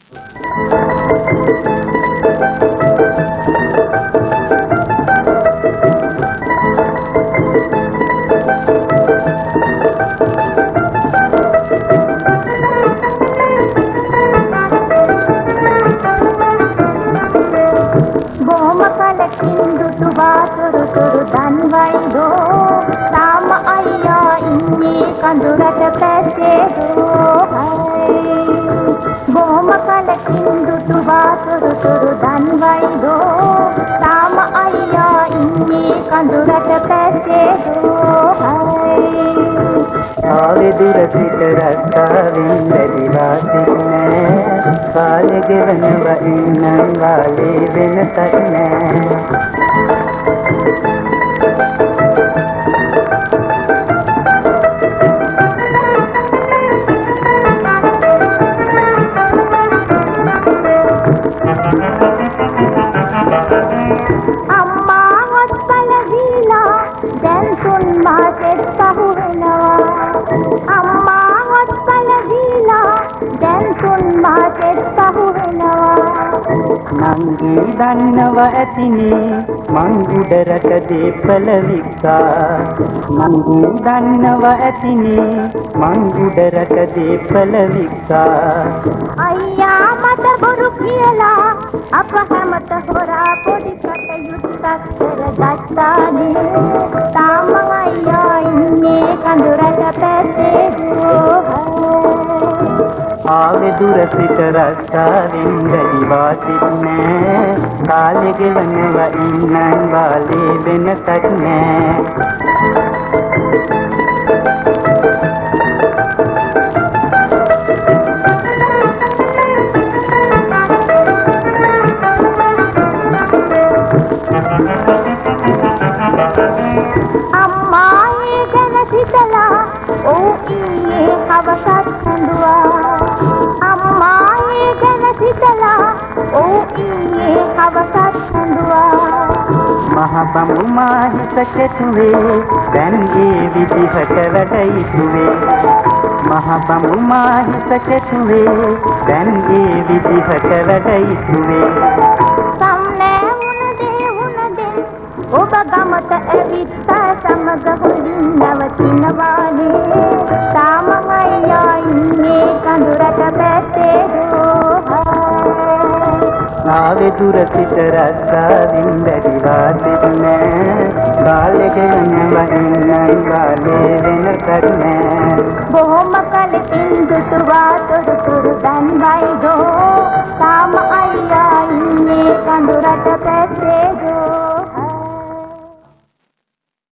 දන්වයිදෝ තාම අයියා ඉන්නේ කඳුරට පැත්තේදෝ බොහොම කලකින් දුටුවා තුරු දන්වයිදෝ තාම අයියා ඉන්නේ කඳුරට පැත්තේදෝ ආවේ දුර සිට රස්සාවෙන් බැඳිලා සිටින්නේ කාලෙ ගෙවනවා ඉන්නම් වාලේ වෙනසක් නෑ නංගි දන්නව ඇතිනේ මං උඩරට දීපල වික්කා නංගි දන්නව ඇතිනේ මං උඩරට දීපල වික්කා අයියා මට බොරු කියලා අප හැමත හොරා පොඩි කටයුත්තක් කරගත්තානේ තාම අයියා ඉන්නේ කඳුරට පැත්තේ ආවේ දුර සිට රස්සාවෙන් බැඳිලා සිටින්නේ කාලෙ ගෙවනවා ඉන්නම් වාලේ වෙනසක් නෑ අම්මා ඒ ගැන සිතලා ඔව් ඊයේ හවසත් හඳුවා අම්මා ඒ ගැන සිතලා ඔව් ඊයේ හවසත් හඳුවා මහ බඹු මාහිත කෙටුවේ දැන් ඒ විදිහට වැඩ ඉතුවේ මහ බඹු මාහිත කෙටුවේ දැන් ඒ විදිහට වැඩ ඉතුවේ සම්නෑ උනදේ ඔබ ගමට ඇවිත් සමග හොඳින් නවතිනවානේ තාම අයියා ඉන්නේ කඳුරට පැත්තේ ආවේ දුර සිට රස්සාවෙන් බැඳිලා සිටින්නේ කාලෙ ගෙවනවා ඉන්නම් වාලේ වෙනසක් නෑ බොහොම කලකින් දුටුවා තුරු දන්වයිදෝ තාම අයියා ඉන්නේ කඳුරට පැත්තේ